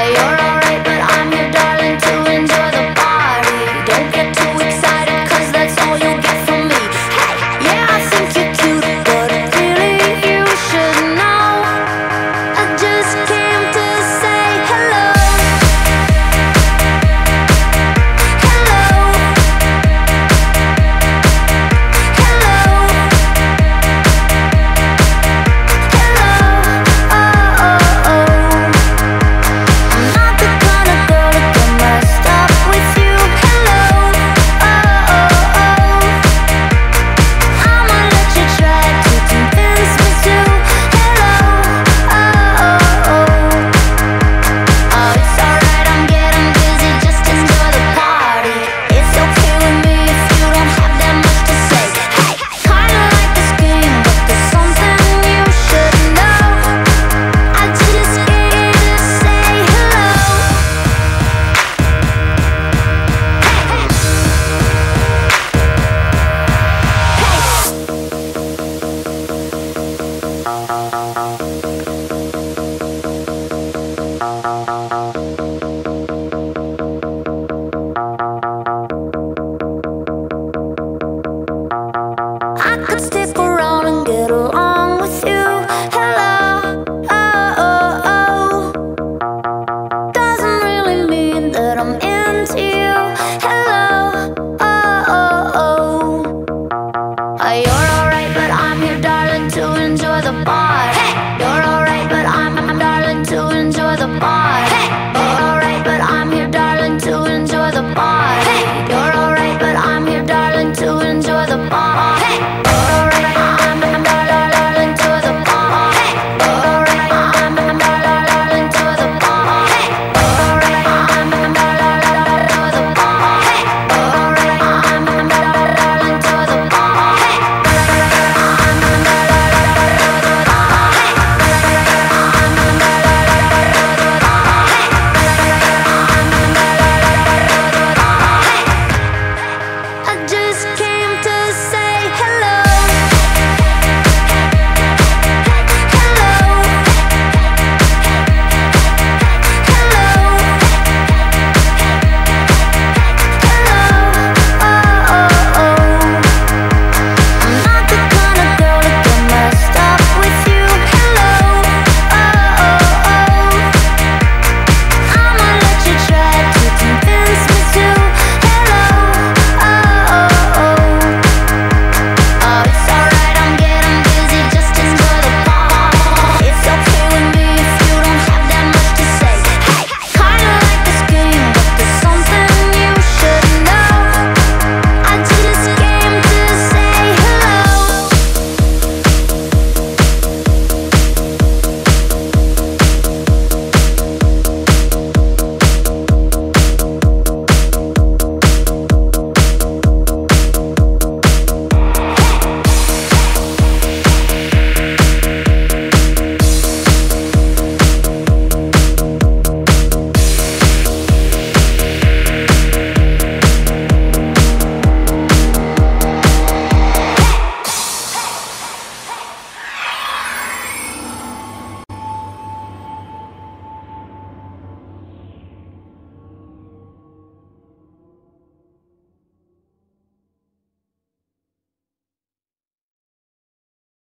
You're alright, but I'm your darling to enjoy the party. Don't get too excited, cause that's all you'll get from me. Hey, yeah, I think you're cute, but really you should know I just came to say hello. Hello. Hello. Hello. Oh, oh, oh. I'm not the kind of girl to get messed up with you. Hello. Oh, oh, oh. I'ma let you try to convince me to. Hello. Oh, oh, oh. Oh, it's alright, I'm getting busy, just enjoy the party. It's okay with me if you don't have that much to say. Hey, kinda like this game, but there's something you should know. I just came to say hello. Hey, hey.